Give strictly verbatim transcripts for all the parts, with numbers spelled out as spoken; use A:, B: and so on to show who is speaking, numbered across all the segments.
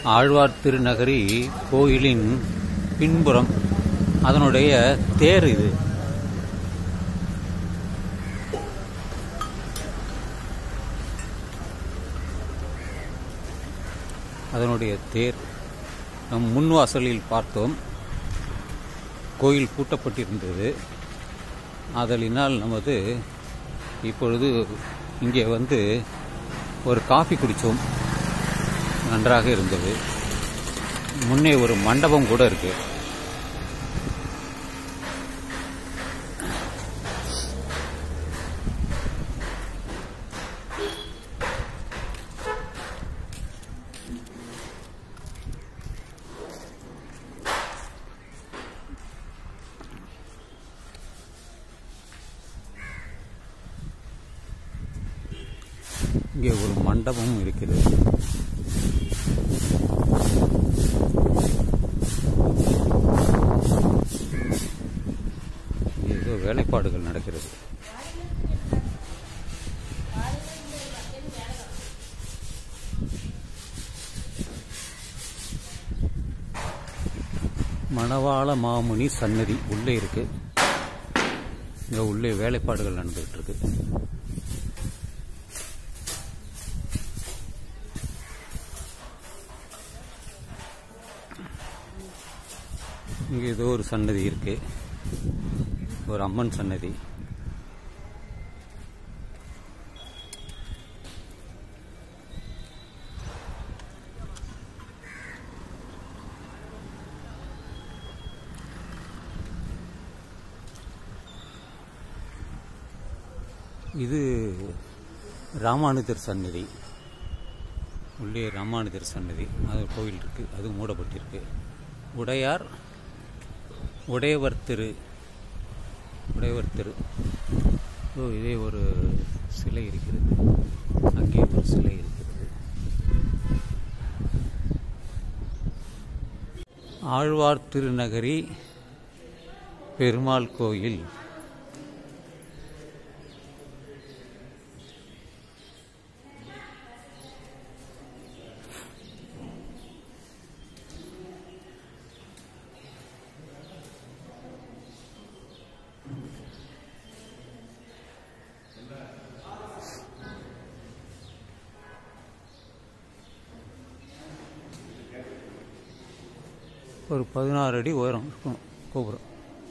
A: ஆழ்வார் திருநகரி கோயிலின் பின்புறம் அதனுடைய தேர் இது. அதனுடைய தேர் நம் முன்வாசலில் பார்த்தோம். கோயில் பூட்டப்பட்டிருந்தது. ஆதலினால் நமது இப்பொழுது இங்கே வந்து ஒரு காஃபி குடித்தோம். நன்றாக இருந்தது. முன்னே ஒரு மண்டபம் கூட இருக்கு. இங்கே ஒரு மண்டபமும் இருக்கிறது. ஏதோ வேலைப்பாடுகள் நடக்கிறது. மணவாள மாமுனி சன்னதி உள்ளே இருக்கு. இங்க உள்ளே வேலைப்பாடுகள் நடந்துகிட்டு இருக்கு. இங்கே ஏதோ ஒரு சன்னதி இருக்கு. ஒரு அம்மன் சன்னதி. இது ராமானுஜர் சன்னதி. உள்ளே ராமானுஜர் சன்னதி. அது கோயில் இருக்கு. அது மூடப்பட்டிருக்கு. உடையார் உடையவர் திரு உடையவர் திரு ஓ இதே ஒரு சிலை இருக்கிறது. அங்கே ஒரு சிலை இருக்கிறது. ஆழ்வார் திருநகரி பெருமாள் கோயில். ஒரு பதினாறு அடி உயரம் இருக்கும் கோபுரம்.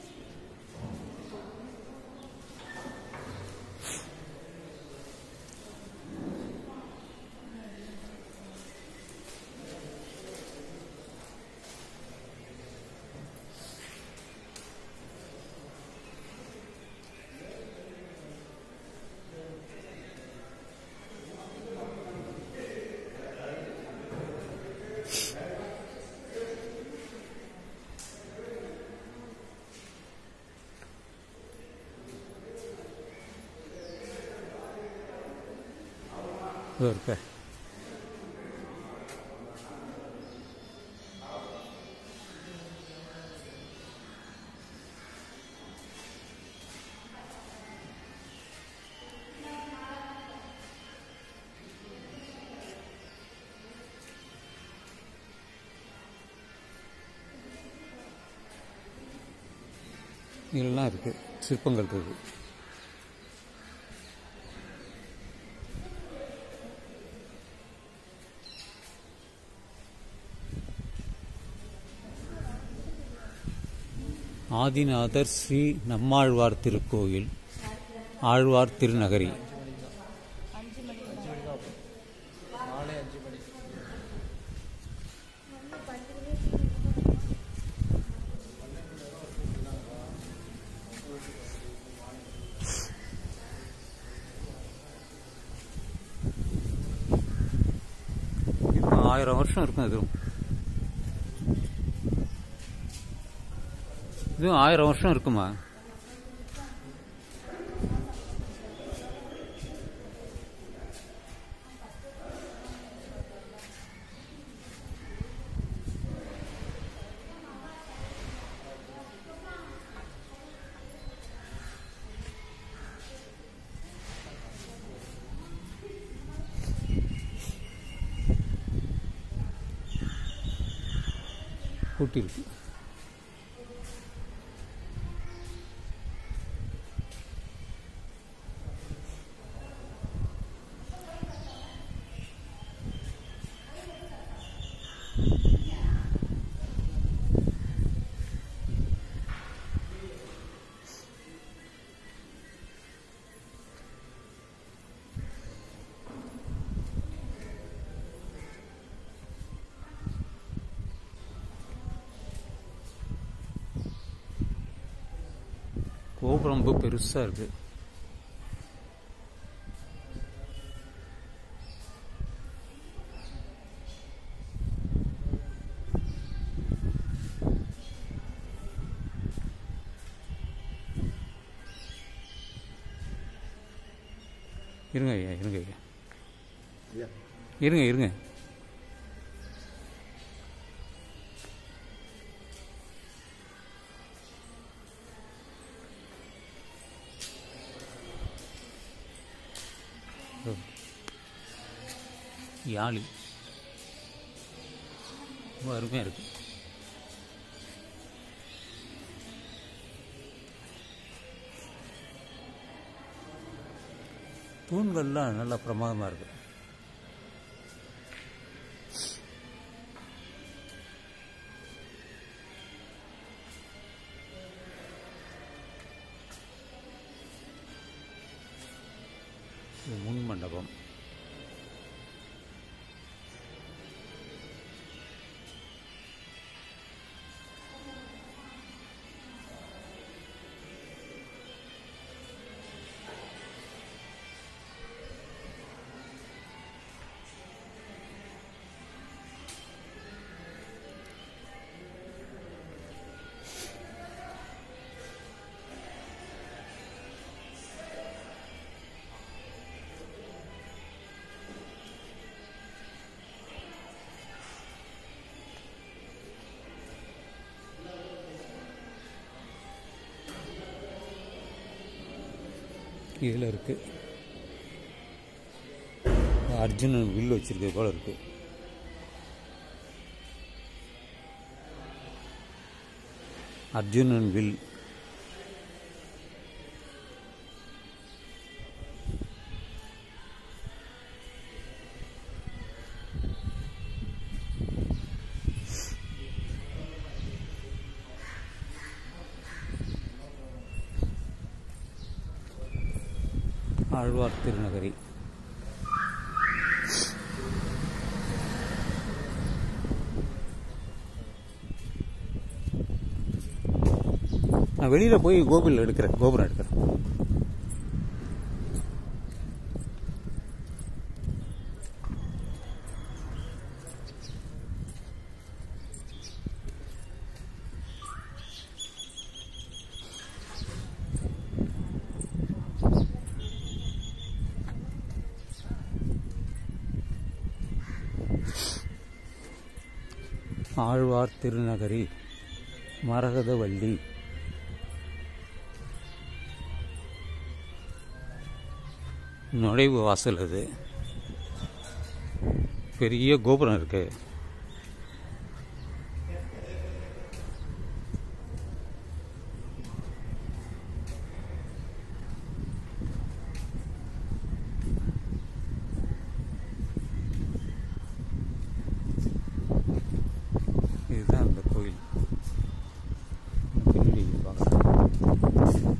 A: இருக்க இதெல்லாம் இருக்கு. சிற்பங்கள் இருக்கு. ஆதிநாதர் ஸ்ரீ நம்மாழ்வார் திருக்கோயில், ஆழ்வார் திருநகரி. ஆயிரம் வருஷம் இருக்கும். இதுவும் இதுவும் ஆயிரம் வருஷம் இருக்குமா? பூட்டிருக்கு. கோபுரம் ரொம்ப பெருசாக இருக்கு. இருங்க ஐயா, இருங்க ஐயா, இருங்க இருங்க. யாழி ரொம்ப அருமையாக இருக்கு. தூண்கள்லாம் நல்லா பிரமாதமாக இருக்கு. முன் மண்டபம். இதில் இருக்கு அர்ஜுனன் வில் வச்சிருக்க போல இருக்கு. அர்ஜுனன் வில். ஆழ்வார் திருநகரி. நான் வெளியில் போய் கோபுரம் எடுக்கிறேன் கோபுரம் எடுக்கிறேன். ஆழ்வார் திருநகரி, மரகதவள்ளி. நுழைவு வாசல். அது பெரிய கோபுரம் இருக்கு. இதுதான் அந்த கோயில். பின்னாடி பார்க்கலாம்.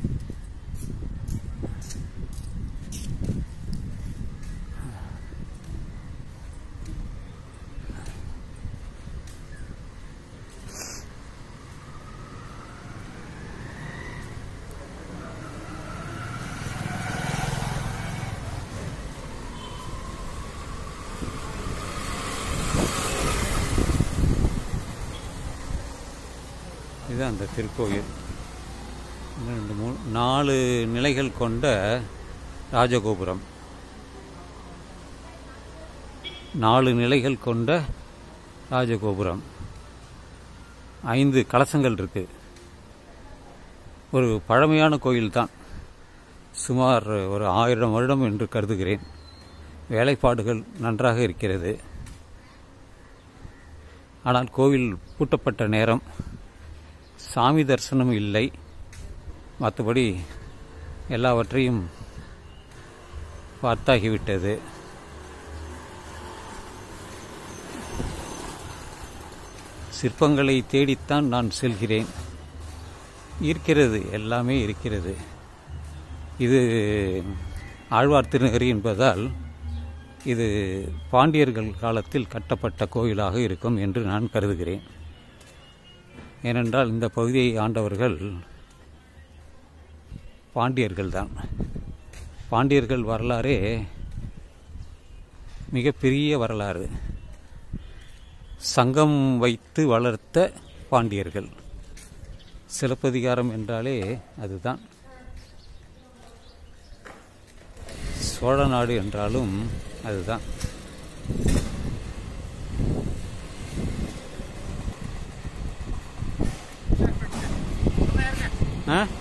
A: இதுதான் அந்த திருக்கோயில். ரெண்டு மூணு நாலு நிலைகள் கொண்ட ராஜகோபுரம். நாலு நிலைகள் கொண்ட ராஜகோபுரம். ஐந்து கலசங்கள் இருக்கு. ஒரு பழமையான கோயில் தான். சுமார் ஒரு ஆயிரம் வருடம் என்று கருதுகிறேன். வேலைப்பாடுகள் நன்றாக இருக்கிறது. ஆனால் கோவில் பூட்டப்பட்ட நேரம், சாமி தரிசனம் இல்லை. மற்றபடி எல்லாவற்றையும் பார்த்தாகிவிட்டது. சிற்பங்களை தேடித்தான் நான் செல்கிறேன். இருக்கிறது, எல்லாமே இருக்கிறது. இது ஆழ்வார் திருநகரி என்பதால் இது பாண்டியர்கள் காலத்தில் கட்டப்பட்ட கோயிலாக இருக்கும் என்று நான் கருதுகிறேன். ஏனென்றால் இந்த பகுதியை ஆண்டவர்கள் பாண்டியர்கள்தான். பாண்டியர்கள் வரலாறே மிகப்பெரிய வரலாறு. சங்கம் வைத்து வளர்த்த பாண்டியர்கள். சிலப்பதிகாரம் என்றாலே அதுதான். சோழ நாடு என்றாலும் அதுதான். ஆ